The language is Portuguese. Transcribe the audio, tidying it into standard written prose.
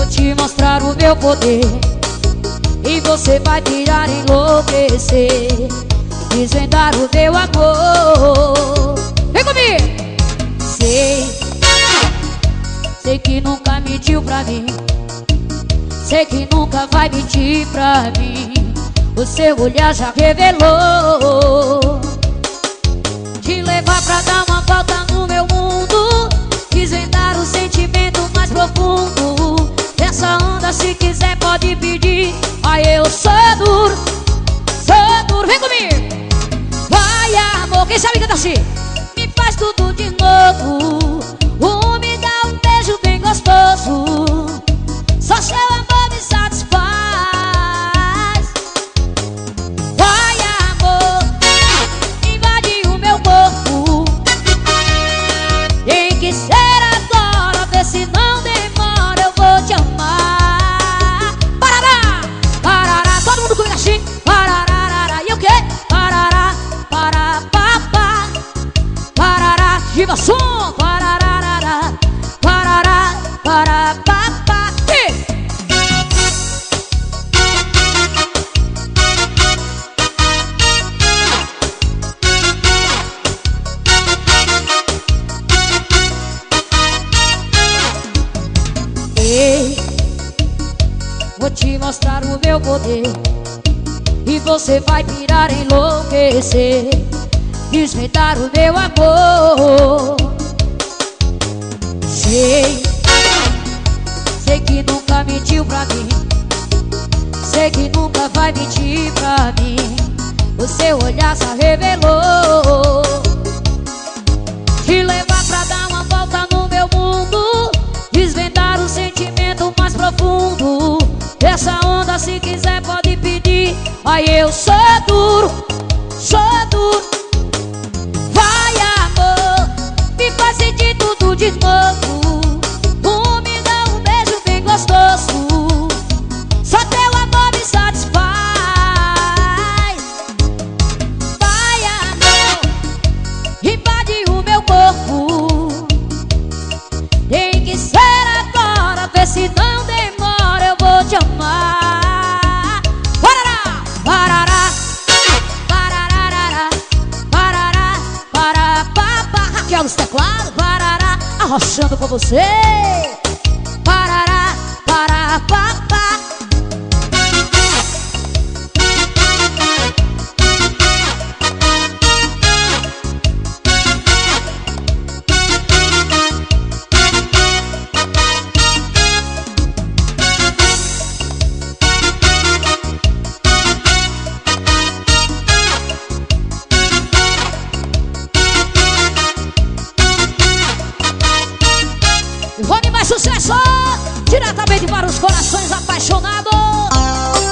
te mostrar o meu poder e você vai pirar, enlouquecer, desvendar o meu amor. Vem comigo! Sei que nunca mentiu pra mim, sei que nunca vai mentir pra mim. O seu olhar já revelou. Te levar pra dar uma volta no meu mundo, desvendar o sentimento mais profundo. Essa onda, se quiser pode pedir. Ai, eu sou duro, vem comigo. Vai, amor, quem sabe canta assim. Me faz tudo de novo, me dá um beijo bem gostoso. Só seu amor me satisfaz. Vai, amor, invade o meu corpo. Tem que ser agora, vê se não demora, eu vou te amar. Parará, parará, todo mundo comigo assim. Parará, e o quê? Parará, pará, papá. Parará, viva som. Parará, parará, pará, papá. Vou te mostrar o meu poder e você vai pirar, enlouquecer, desvendar o meu amor. Sei que nunca mentiu pra mim, sei que nunca vai mentir pra mim. O seu olhar já revelou. Te levar pra dar uma volta no meu mundo, desvendar o sentimento mais profundo. Essa onda, se quiser pode pedir. Ai, eu sou duro, vai, amor, me faz sentir tudo de novo. Me dá um beijo bem gostoso. Só teu amor me satisfaz. Vai, amor, invade o meu corpo. Tem que ser agora, vê se não demora, eu vou te amar. Parará, parará, parará, parará, parará, papá. Raquel nos teclados, parará, arrochando com você. Parará, parará, papá. Vamos mais sucesso, diretamente para os corações apaixonados.